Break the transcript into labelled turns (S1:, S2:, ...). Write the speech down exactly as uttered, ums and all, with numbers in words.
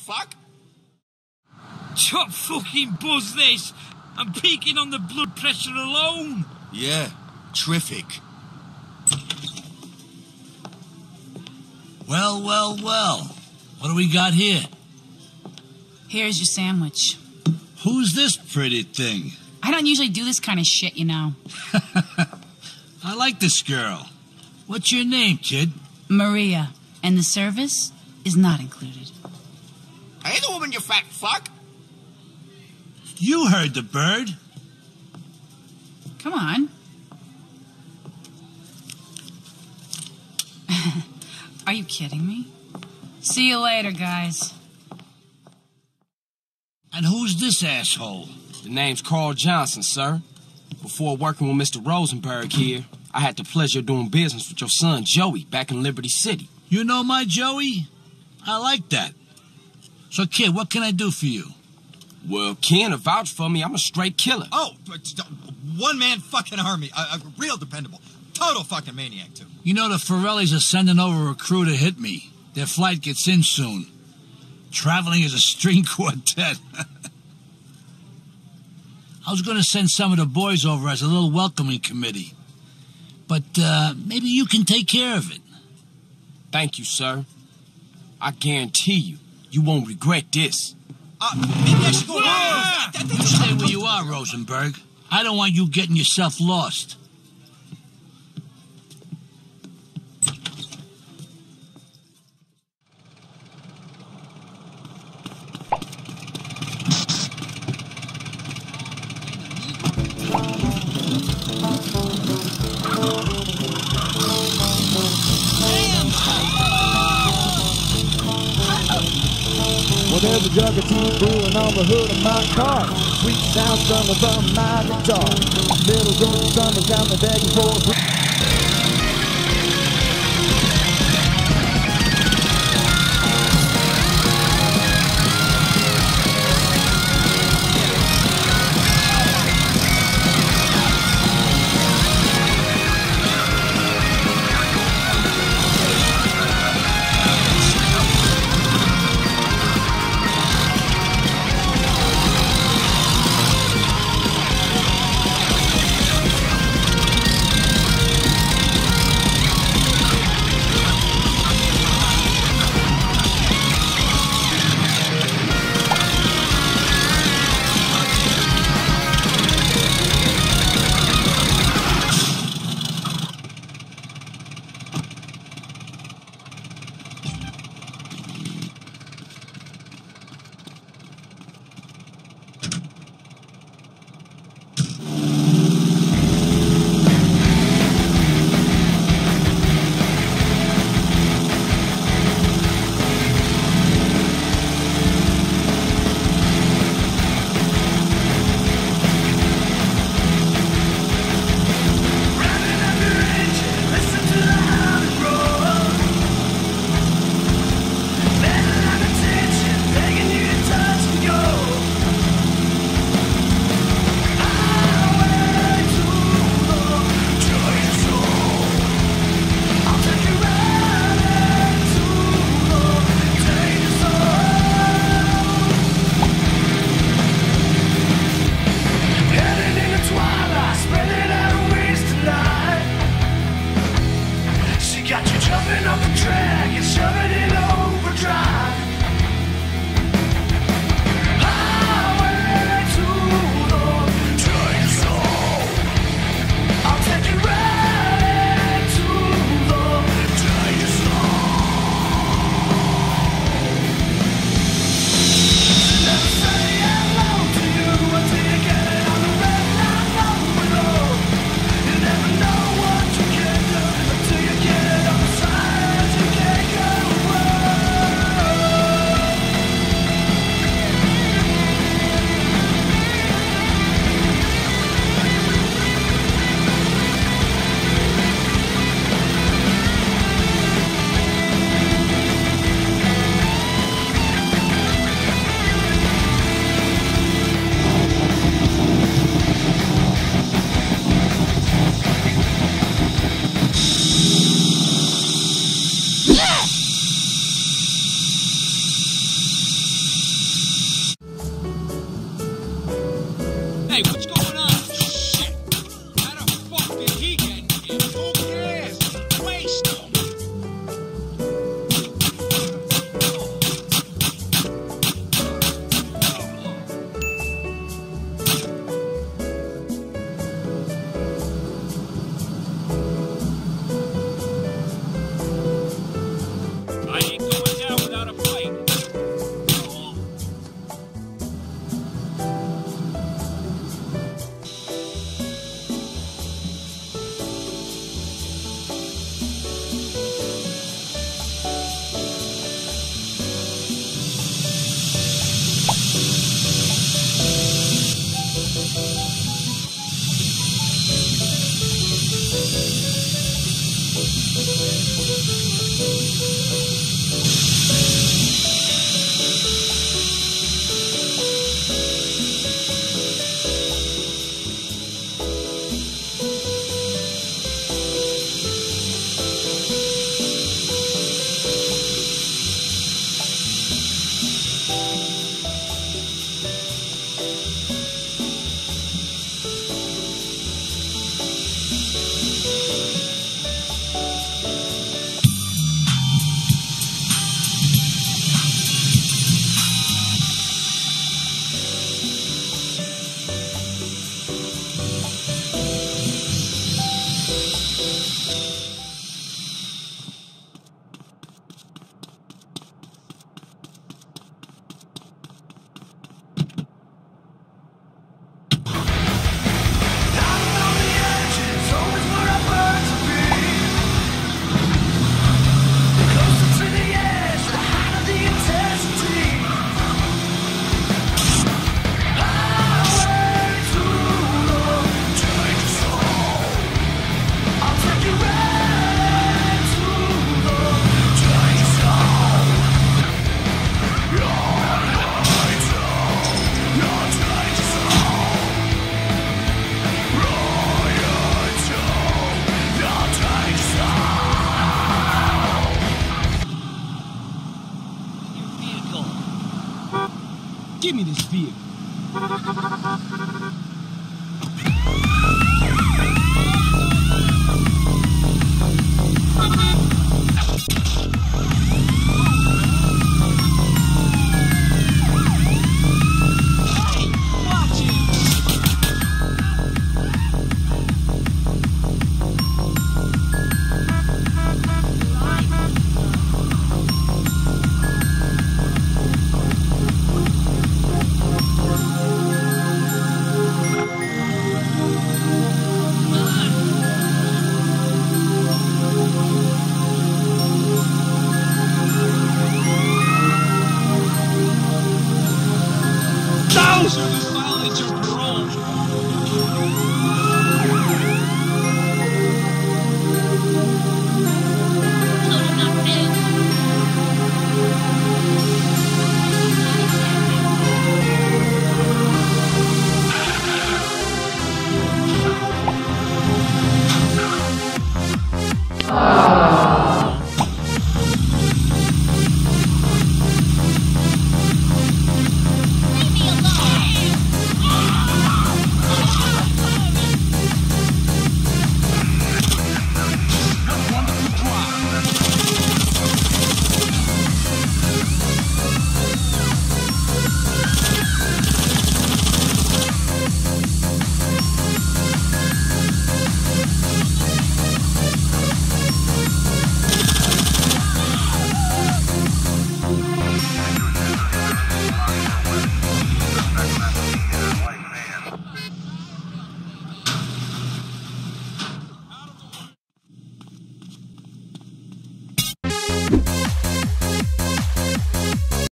S1: fuck?
S2: Top fucking buzz this! I'm peaking on the blood pressure alone!
S1: Yeah, terrific.
S3: Well, well, well. What do we got here?
S4: Here's your sandwich.
S3: Who's this pretty thing?
S4: I don't usually do this kind of shit, you know.
S3: I like this girl. What's your name, kid?
S4: Maria. And the service is not included.
S1: Hey, the woman, you fat fuck!
S3: You heard the bird.
S4: Come on. Are you kidding me? See you later, guys.
S3: And who's this asshole?
S5: The name's Carl Johnson, sir. Before working with Mister Rosenberg here, I had the pleasure of doing business with your son, Joey, back in Liberty City.
S3: You know my Joey? I like that. So, kid, what can I do for you?
S5: Well, Ken, to vouch for me, I'm a straight killer.
S6: Oh, one-man fucking army. A, a real dependable. Total fucking maniac, too.
S3: You know the Forellis are sending over a crew to hit me. Their flight gets in soon. Traveling as a string quartet. I was going to send some of the boys over as a little welcoming committee. But uh, maybe you can take care of it.
S5: Thank you, sir. I guarantee you, you won't regret this.
S6: Uh, maybe I should go
S3: yeah! You stay where you are, Rosenberg. I don't want you getting yourself lost.
S7: Well, there's a jug of tea brewing on the hood of my car. Sweet sounds coming from my guitar. Little golden summers got me begging for a
S5: Give me this vehicle.
S2: Thousands